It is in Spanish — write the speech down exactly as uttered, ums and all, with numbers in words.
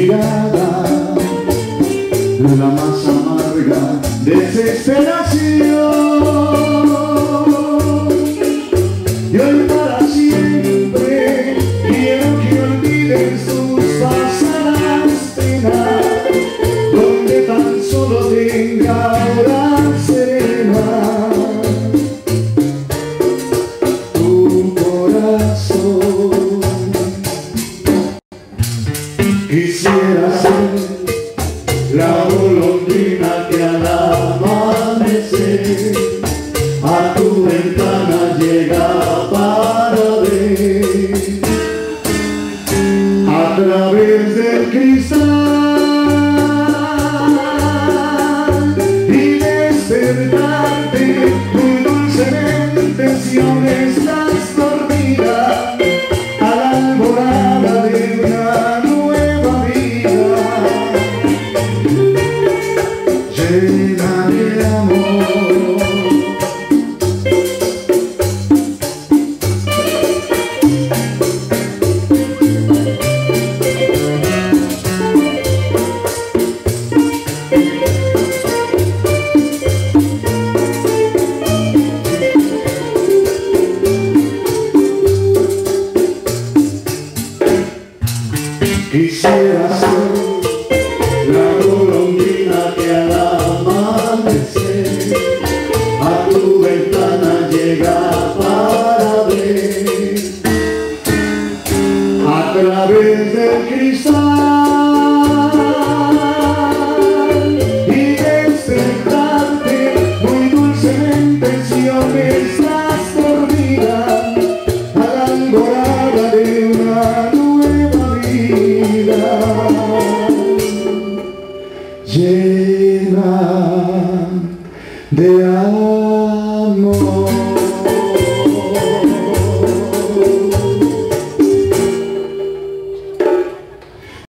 mirada, la más amarga desesperación. Y hoy para siempre quiero que olvides tus pasadas penas, donde tan solo tenga hora serena tu corazón. Quisiera ser la golondrina que al amanecer a tu ventana llega para ver a través del cristal y despertarte muy dulcemente si aún estás dormida a la alborada de una nueva vida llena de amor. Quisiera ser la golondrina que al amanecer a tu ventana llega para ver a través del cristal y despertarte muy dulcemente si aún estás dormida a la alborada de una nueva vida llena de amor.